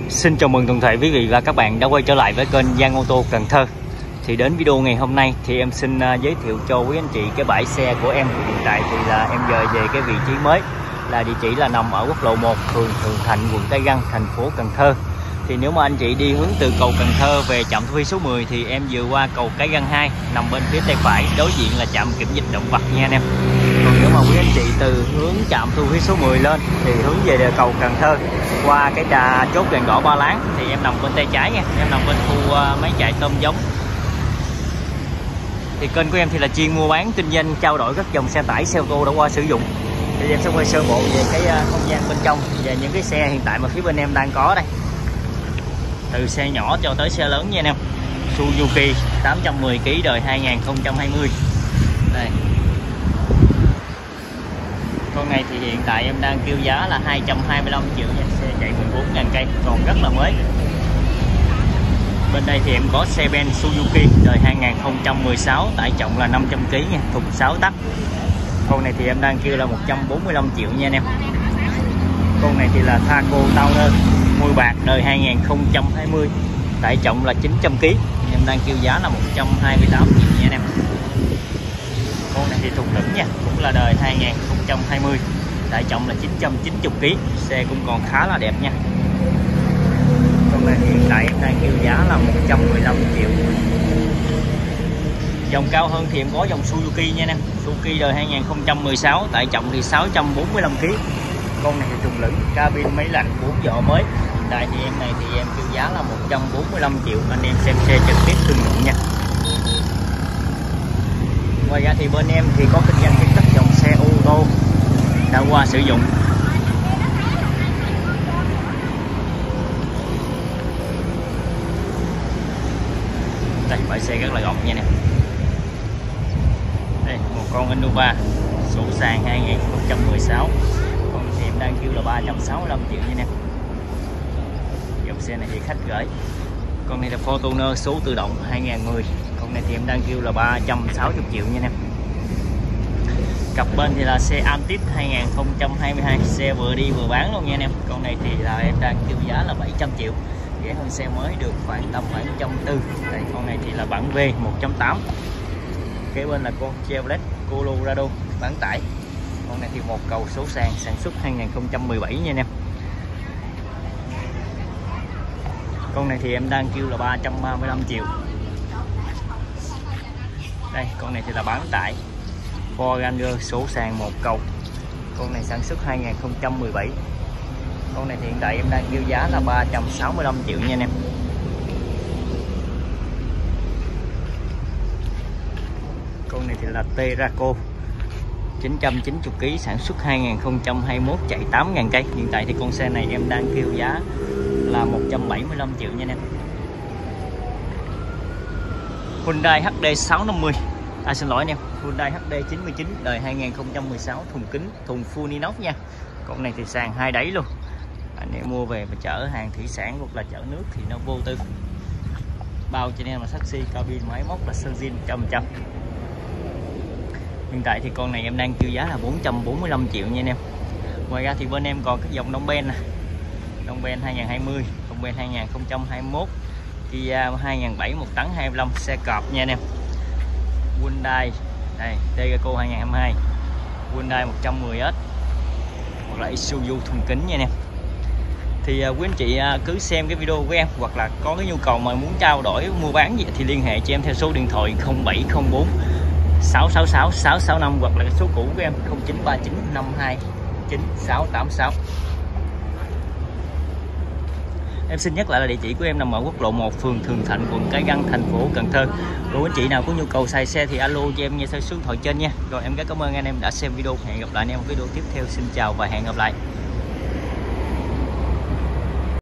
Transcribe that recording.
Xin chào mừng toàn thể quý vị và các bạn đã quay trở lại với kênh Giang Ô Tô Cần Thơ. Thì đến video ngày hôm nay thì em xin giới thiệu cho quý anh chị cái bãi xe của em. Hiện tại thì là em dời về cái vị trí mới, là địa chỉ là nằm ở quốc lộ 1, phường Thường Thạnh, quận Cái Răng, thành phố Cần Thơ. Thì nếu mà anh chị đi hướng từ cầu Cần Thơ về trạm thu phí số 10 thì em vừa qua cầu Cái Răng 2, nằm bên phía tay phải, đối diện là trạm kiểm dịch động vật nha anh em. Còn nếu mà quý anh chị từ hướng trạm thu phí số 10 lên thì hướng về cầu Cần Thơ qua cái chốt đèn đỏ Ba Láng thì em nằm bên tay trái nha, em nằm bên khu máy chạy tôm giống. Thì kênh của em thì là chuyên mua bán, kinh doanh, trao đổi các dòng xe tải, xe ô tô đã qua sử dụng. Thì em sẽ quay sơ bộ về cái không gian bên trong và những cái xe hiện tại mà phía bên em đang có đây. Từ xe nhỏ cho tới xe lớn nha anh em. Suzuki 810 kg đời 2020. Đây. Con này thì hiện tại em đang kêu giá là 225 triệu nha, xe chạy 14.000 cây, còn rất là mới. Bên đây thì em có xe Ben Suzuki đời 2016, tải trọng là 500 kg nha, thùng 6 tắc. Con này thì em đang kêu là 145 triệu nha anh em. Con này thì là Thaco Towner mui bạc đời 2020, tải trọng là 900 kg, em đang kêu giá là 128 triệu nha anh em. Con này thì thùng lửng nha, cũng là đời 2020, tải trọng là 990 kg, xe cũng còn khá là đẹp nha. Con này hiện tại em đang kêu giá là 115 triệu. Dòng cao hơn thì em có dòng Suzuki nha anh em. Suzuki đời 2016, tải trọng thì 645 kg. Con này thì thùng lửng, cabin máy lạnh 4 vỏ mới. Hiện tại thì em này thì em kêu giá là 145 triệu. Anh em xem xe trực tiếp thương lượng nha. Ngoài ra thì bên em thì có kinh doanh các dòng xe ô tô đã qua sử dụng. Đây, bãi xe rất là rộng nha nè. Đây, một con Innova số sàn 2016. Con thì em đang kêu là 365 triệu nha nè. Dòng xe này thì khách gửi. Con này là Fortuner số tự động 2010. Con này thì em đang kêu là 360 triệu nha nè. Cặp bên thì là xe Altis 2022, xe vừa đi vừa bán luôn nha anh em. Con này thì là em đang kêu giá là 700 triệu. Rẻ hơn xe mới được khoảng 140. Đây, con này thì là bản V 1.8. Kế bên là con Chevrolet Colorado bán tải. Con này thì một cầu số sàn, sản xuất 2017 nha anh em. Con này thì em đang kêu là 335 triệu. Đây, con này thì là bán tải Ford Ranger số sàn một cầu. Con này sản xuất 2017. Con này thì hiện tại em đang kêu giá là 365 triệu nha anh em. Con này thì là Terraco 990 kg, sản xuất 2021, chạy 8.000 cây. Hiện tại thì con xe này em đang kêu giá là 175 triệu nha anh em. Hyundai HD 650. Xin lỗi anh em, Hyundai HD 99 đời 2016, thùng kính, thùng full inox nha. Con này thì sàn hai đáy luôn. Anh em mua về mà chở hàng thủy sản hoặc là chở nước thì nó vô tư. Bao cho nên là taxi, cabin, máy móc là sơn zin 100%. Hiện tại thì con này em đang kêu giá là 445 triệu nha anh em. Ngoài ra thì bên em còn các dòng Đông Ben nè. Đông Ben 2020, Đông Ben 2021, Kia 2007 1 tấn 25, xe cọp nha anh em. Hyundai đây, Terraco 2022, Hyundai 110S hoặc là Isuzu thùng kính nha anh em. Thì quý anh chị cứ xem cái video của em, hoặc là có cái nhu cầu mà muốn trao đổi mua bán gì thì liên hệ cho em theo số điện thoại 0704 666 665 hoặc là cái số cũ của em 0939 52 9686. Em xin nhắc lại là địa chỉ của em nằm ở quốc lộ 1, phường Thường Thạnh, quận Cái Răng, thành phố Cần Thơ. Nếu anh chị nào có nhu cầu xài xe thì alo cho em nghe theo số điện thoại trên nha. Rồi em rất cảm ơn anh em đã xem video. Hẹn gặp lại anh em ở video tiếp theo. Xin chào và hẹn gặp lại.